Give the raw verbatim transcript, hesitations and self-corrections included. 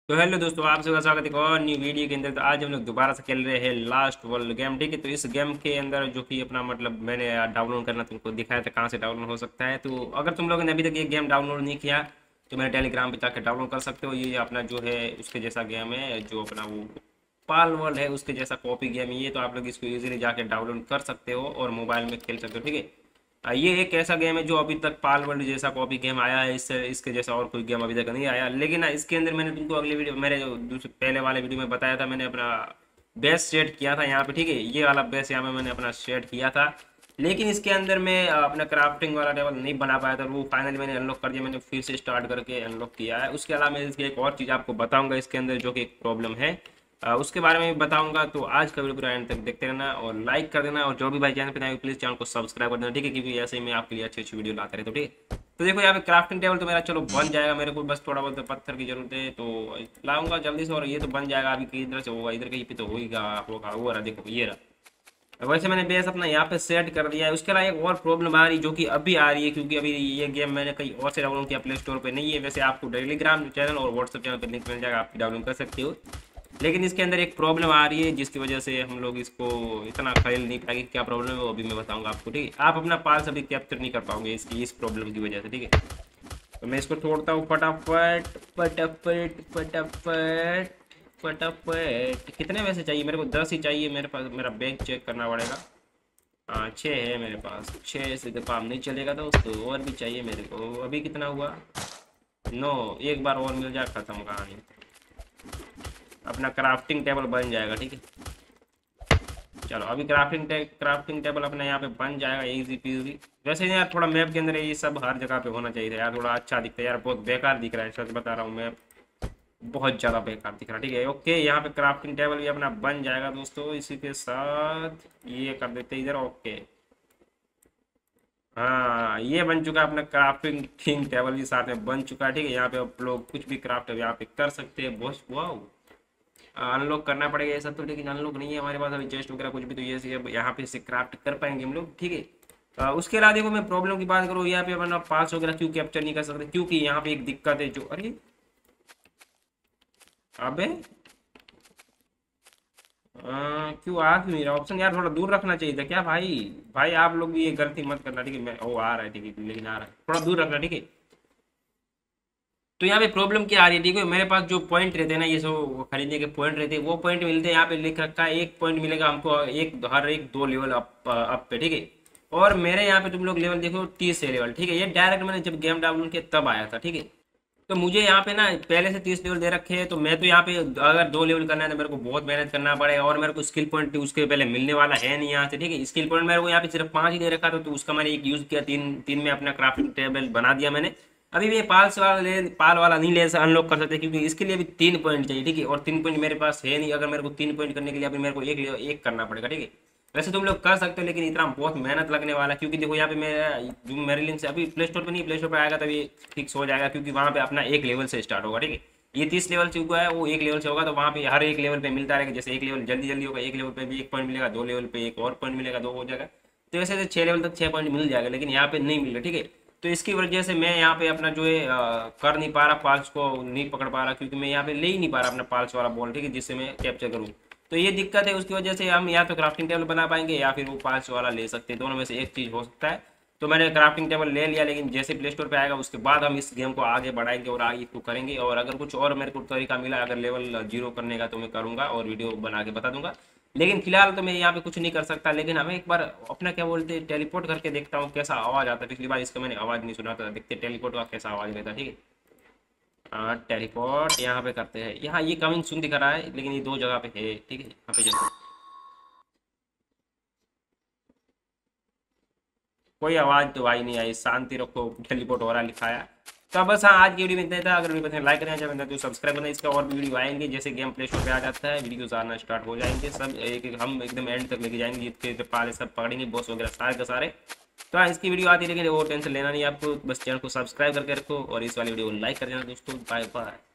तो हेलो दोस्तों, आप सबका स्वागत है एक और न्यू वीडियो के अंदर। तो आज हम लोग दोबारा से खेल रहे हैं लास्ट वर्ल्ड गेम। ठीक है, तो इस गेम के अंदर जो कि अपना मतलब मैंने डाउनलोड करना तुमको दिखाया था कहाँ से डाउनलोड हो सकता है। तो अगर तुम लोगों ने अभी तक ये गेम डाउनलोड नहीं किया तो मेरे टेलीग्राम पे जाकर डाउनलोड कर सकते हो। ये अपना जो है उसके जैसा गेम है, जो अपना वो पाल वर्ल्ड है उसके जैसा कॉपी गेम है ये। तो आप लोग इसको इजीली जाके डाउनलोड कर सकते हो और मोबाइल में खेल सकते हो। ठीक है, आ, ये एक ऐसा गेम है जो अभी तक पाल वर्ल्ड जैसा कॉपी गेम आया है, इससे इसके जैसा और कोई गेम अभी तक नहीं आया। लेकिन ना, इसके अंदर मैंने तुमको अगले वीडियो मेरे जो दूसरे पहले वाले वीडियो में बताया था, मैंने अपना बेस सेट किया था यहाँ पे। ठीक है, ये वाला बेस यहाँ पे मैंने अपना सेट किया था। लेकिन इसके अंदर मैं आ, अपना क्राफ्टिंग वाला लेवल नहीं बना पाया था। वो फाइनली मैंने अनलॉक कर दिया, मैंने फिर से स्टार्ट करके अनलॉक किया है। उसके अलावा मैं इसकी एक और चीज़ आपको बताऊंगा इसके अंदर जो कि एक प्रॉब्लम है, आ, उसके बारे में भी बताऊंगा। तो आज का वीडियो पूरा एंड तक देखते रहना और लाइक कर देना, और जो भी भाई चैनल पे नए प्लीज चैनल को सब्सक्राइब कर देना। ठीक है, क्योंकि ऐसे ही मैं आपके लिए अच्छी अच्छी वीडियो लाता रहता हूँ। ठीक है, तो देखो यहाँ पे क्राफ्टिंग टेबल तो मेरा चलो बन जाएगा। मेरे को बस थोड़ा बहुत पत्थर की जरूरत है तो लाऊंगा जल्दी से, और ये तो बन जाएगा। अभी किधर से होगा, इधर कहीं पे तो होगा होगा वो रहा, देखो ये रहा। वैसे मैंने बेस अपना यहाँ पे सेट कर दिया है। उसके अलावा एक और प्रॉब्लम आ रही जो कि अभी आ रही है, क्योंकि अभी ये गेम मैंने कहीं और से डाउनलोड किया, प्ले स्टोर पे नहीं है। वैसे आपको टेलीग्राम चैनल और व्हाट्सएप चैनल पर लिंक मिल जाएगा, आप डाउनलोड कर सकते हो। लेकिन इसके अंदर एक प्रॉब्लम आ रही है जिसकी वजह से हम लोग इसको इतना खेल नहीं पाएंगे। क्या प्रॉब्लम है वो अभी मैं बताऊंगा आपको। ठीक है, आप अपना पाल्स अभी कैप्चर नहीं कर पाओगे इसकी इस प्रॉब्लम की वजह से। ठीक है, तो मैं इसको तोड़ता हूँ फटाफट फटाफट फटाफट फटाफट। कितने वैसे चाहिए मेरे को? दस ही चाहिए मेरे पास। मेरा बैंक चेक करना पड़ेगा। हाँ, छः है मेरे पास। छः से तो काम नहीं चलेगा दोस्तों, और भी चाहिए मेरे को। अभी कितना हुआ? नौ। एक बार और मिल जाए, खत्म कहानी। अपना क्राफ्टिंग टेबल बन जाएगा। ठीक है, चलो अभी क्राफ्टिंग टे, क्राफ्टिंग टेबल अपने यहाँ पे बन जाएगा इजी पीजी। वैसे यार थोड़ा मैप के अंदर ये सब हर जगह पे होना चाहिए था यार, थोड़ा अच्छा दिखता है यार। बहुत बेकार दिख रहा है, सच बता रहा हूँ, मैप बहुत ज़्यादा बेकार दिख रहा है। ठीक है, ओके, यहाँ पे क्राफ्टिंग टेबल भी अपना बन जाएगा दोस्तों। इसी के साथ ये कर देते हैं इधर। ओके, हाँ ये बन चुका है अपना क्राफ्टिंग किंग टेबल भी साथ में बन चुका है। ठीक है, यहाँ पे आप लोग कुछ भी क्राफ्ट यहाँ पे कर सकते हैं बॉस। वाओ, अनलॉक करना पड़ेगा ये सब तो, लेकिन अनलॉक नहीं है हमारे पास अभी चेस्ट वगैरह कुछ भी। तो ये से यहाँ पे से क्राफ्ट कर पाएंगे हम लोग। ठीक है, अ, उसके अलावा देखो मैं प्रॉब्लम की बात करूँ, यहाँ पे अपना पास वगैरह क्यों कैप्चर नहीं कर सकते? क्योंकि यहाँ पे एक दिक्कत है जो, अरे अबे अ, क्यों आ क्यों नहीं रहा ऑप्शन यार? थोड़ा दूर रखना चाहिए था क्या भाई? भाई आप लोग भी ये गलती मत करना। ठीक है, मैं ओ आ रहा है, ठीक है, लेकिन आ रहा है, थोड़ा दूर रखना। ठीक है, तो यहाँ पे प्रॉब्लम क्या आ रही है? देखो मेरे पास जो पॉइंट रहते हैं ना, ये सब खरीदने के पॉइंट रहते हैं, वो पॉइंट मिलते हैं। यहाँ पे लिख रखा है एक पॉइंट मिलेगा हमको एक हर एक दो लेवल अप अप पे। ठीक है, और मेरे यहाँ पे तुम लोग लेवल देखो तीस है लेवल। ठीक है, ये डायरेक्ट मैंने जब गेम डाउनलोड किया तब आया था। ठीक है, तो मुझे यहाँ पे ना पहले से तीस लेवल दे रखे हैं, तो मैं तो यहाँ पे अगर दो लेवल करना है तो मेरे को बहुत मेहनत करना पड़ेगा, और मेरे को स्किल पॉइंट उसके पहले मिलने वाला है नहीं यहाँ से। ठीक है, स्किल पॉइंट मेरे को यहाँ पे सिर्फ पांच ही दे रखा था, तो उसका मैंने एक यूज किया, तीन तीन में अपना क्राफ्टिंग टेबल बना दिया मैंने। अभी भी ये पाल से वाला ले पाल वाला नहीं ले अनलॉक कर सकते, क्योंकि इसके लिए भी तीन पॉइंट चाहिए। ठीक है, और तीन पॉइंट मेरे पास है नहीं। अगर मेरे को तीन पॉइंट करने के लिए अभी मेरे को एक एक करना पड़ेगा। ठीक है, वैसे तुम लोग कर सकते हो, लेकिन इतना बहुत मेहनत लगने वाला है। क्योंकि देखो यहाँ पे मेरा जो मेरे लिंक से अभी प्ले स्टोर पे नहीं, प्ले स्टोर पे आएगा तभी फिक्स हो जाएगा, क्योंकि वहाँ पे अपना एक लेवल से स्टार्ट होगा। ठीक है, ये तीस लेवल से हुआ है, वो एक लेवल से होगा, तो वहाँ पे हर एक लेवल पे मिलता रहेगा। जैसे एक लेवल जल्दी जल्दी होगा, एक लेवल पे भी एक पॉइंट मिलेगा, दो लेवल पे एक और पॉइंट मिलेगा, दो हो जाएगा। तो वैसे से छः लेवल तक छः पॉइंट मिल जाएगा, लेकिन यहाँ पे नहीं मिल रहा। ठीक है, तो इसकी वजह से मैं यहाँ पे अपना जो है अ, कर नहीं पा रहा, पाल्स को नहीं पकड़ पा रहा, क्योंकि मैं यहाँ पे ले ही नहीं पा रहा अपना पाल्स वाला बॉल। ठीक है, जिससे मैं कैप्चर करूँ। तो ये दिक्कत है, उसकी वजह से हम या तो क्राफ्टिंग टेबल बना पाएंगे या फिर वो पांच वाला ले सकते हैं, दोनों में से एक चीज़ हो सकता है। तो मैंने क्राफ्टिंग टेबल ले लिया, लेकिन जैसे प्ले स्टोर पे आएगा उसके बाद हम इस गेम को आगे बढ़ाएंगे और आगे इसको करेंगे। और अगर कुछ और मेरे को तरीका मिला अगर लेवल जीरो करने का, तो मैं करूँगा और वीडियो बना के बता दूंगा। लेकिन फिलहाल तो मैं यहाँ पे कुछ नहीं कर सकता। लेकिन हमें एक बार अपना क्या बोलते हैं टेलीपोर्ट करके देखता हूँ कैसा आवाज़ आता है। पिछली बार इसका मैंने आवाज़ नहीं सुना था, देखते टेलीपोर्ट का कैसा आवाज़ रहता है। ठीक है, हाँ टेलीपोर्ट यहाँ पे करते हैं। यहाँ ये कमिंग सुन दिखा रहा है, लेकिन ये दो जगह पे है। ठीक है, यहाँ पे चलते हैं। कोई आवाज़ तो आई नहीं आई, शांति रखो, टेलीपोर्ट हो रहा लिखाया। तो बस हाँ, आज की वीडियो में इतना ही था। अगर वीडियो पसंद लाइक करना चाहते तो सब्सक्राइब करना। इसका और भी वीडियो आएंगे, जैसे गेम प्ले स्टोर पे आ जाता है वीडियोस आना स्टार्ट हो जाएंगे सब। एक एक हम एकदम एंड तक लेके जाएंगे, जितने पाले सब पकड़ेंगे बॉस वगैरह सारे के सारे। तो हाँ, इसकी वीडियो आती है, लेकिन वो टेंशन लेना नहीं आपको, बस चैनल को सब्सक्राइब करके रखो और इस वाली वीडियो को लाइक कर देना दोस्तों। Bye bye.